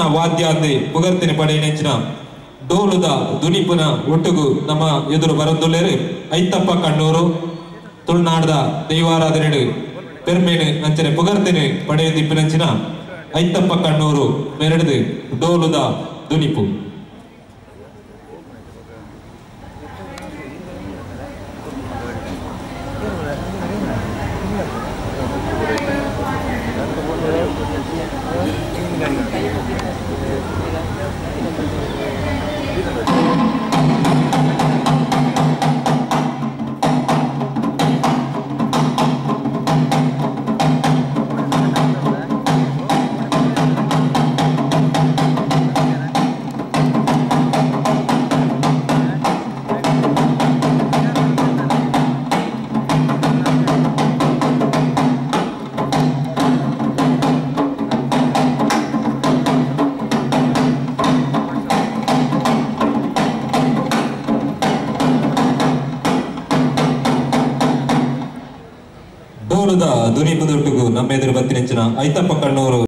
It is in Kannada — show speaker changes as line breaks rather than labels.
ವಾದ್ಯಾದಿ ಪುಗರ್ತಿನ ಪಡೆಯನೆಂಚಿನ ಡೋಲುದ ದುನಿಪುನ ಒಟ್ಟುಗು ನಮ್ಮ ಎದುರು ಬರದೊಲ್ಲೇರು ಐತಪ್ಪ ಕಣ್ಣೂರು ತುಳುನಾಡದ ದೈವಾರಾಧನೆ ಪೆರ್ಮೇನು ಅಂಚನೆ ಪುಗರ್ತಿನ ಪಡೆಯದಿಪ್ಪಿನಂಚಿನ ಐತಪ್ಪ ಕಣ್ಣೂರು ಮೆರಡಿದು ಡೋಲುದ ದುನಿಪು ದುನಿಪುದೊಟ್ಟಿಗೂ ನಮ್ಮ ಎದುರು ಬತ್ತಿನೆಂಚಿನ ಐತಪ್ಪ ಕಣ್ಣೂರು